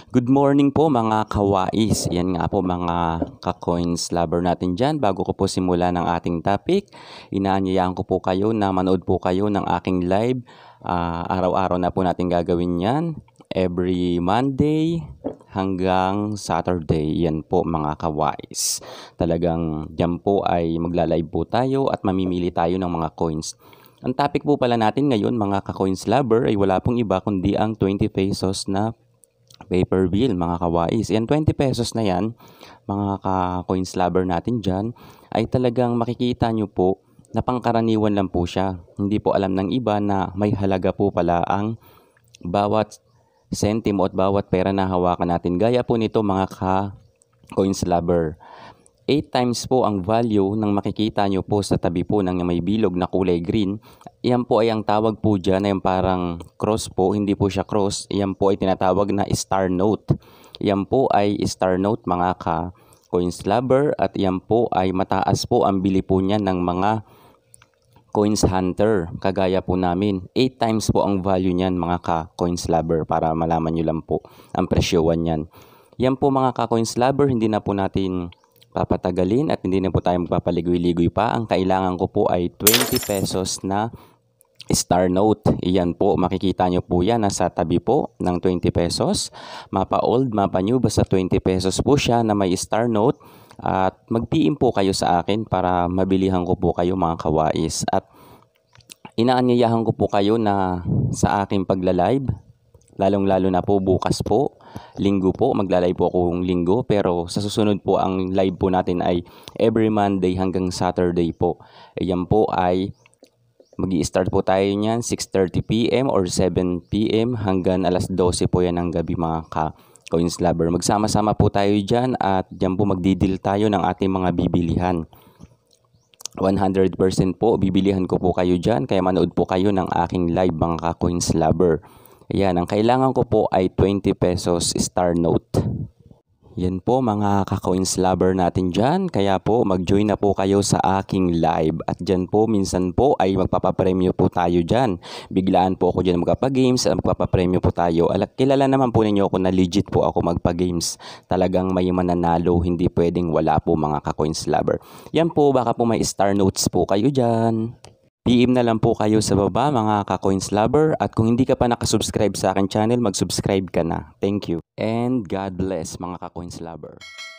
Good morning po mga kawais. Yan nga po mga ka-coins lover natin dyan. Bago ko po simula ng ating topic, inaanyayahan ko po kayo na manood po kayo ng aking live. Araw-araw na po natin gagawin yan. Every Monday hanggang Saturday. Yan po mga kawais. Talagang dyan po ay magla-live po tayo at mamimili tayo ng mga coins. Ang topic po pala natin ngayon mga ka-coins lover ay wala pong iba kundi ang 20 pesos na paper bill mga kawais. Yan 20 pesos na yan mga ka-coins lover natin dyan ay talagang makikita nyo po na pangkaraniwan lang po siya. Hindi po alam ng iba na may halaga po pala ang bawat sentimo at bawat pera na hawakan natin. Gaya po nito mga ka-coins lover. 8 times po ang value ng makikita nyo po sa tabi po ng may bilog na kulay green. Yan po ay ang tawag po dyan na yung parang cross po, hindi po siya cross. Yan po ay tinatawag na star note. Yan po ay star note mga ka-coins lover at yan po ay mataas po ang bili po niya ng mga coins hunter. Kagaya po namin, 8 times po ang value niyan mga ka-coins lover para malaman nyo lang po ang presyowan niyan. Yan po mga ka-coins lover, hindi na po natin papatagalin at hindi na po tayo magpapaligoy-ligoy pa. Ang kailangan ko po ay 20 pesos na star note. Iyan po, makikita nyo po yan nasa tabi po ng 20 pesos. Mapa old, mapa new, basta 20 pesos po siya na may star note. At mag-PM po kayo sa akin para mabilihan ko po kayo mga kawais. At inaanyayahan ko po kayo na sa aking pagla-live, lalong-lalo na po bukas po, linggo po, magla-live po akong linggo. Pero sa susunod po ang live po natin ay every Monday hanggang Saturday po. Ayan po ay mag-i-start po tayo niyan 6:30 PM or 7 PM hanggang alas 12 po yan ng gabi mga ka-coins lover. Magsama-sama po tayo dyan at dyan po magdidil tayo ng ating mga bibilihan. 100% po bibilihan ko po kayo dyan, kaya manood po kayo ng aking live mga ka-coins lover. Ayan, ang kailangan ko po ay 20 pesos star note. Yan po mga ka-coins lover natin dyan. Kaya po mag-join na po kayo sa aking live. At dyan po minsan po ay magpapapremyo po tayo dyan. Biglaan po ako dyan magpapagames at magpapapremyo po tayo. Kilala naman po ninyo ako na legit po ako magpagames. Talagang may mananalo, hindi pwedeng wala po mga ka-coins lover. Yan po, baka po may star notes po kayo dyan. PM na lang po kayo sa baba mga ka-coins lover at kung hindi ka pa nakasubscribe sa akin channel, mag-subscribe ka na. Thank you and God bless mga ka-coins lover.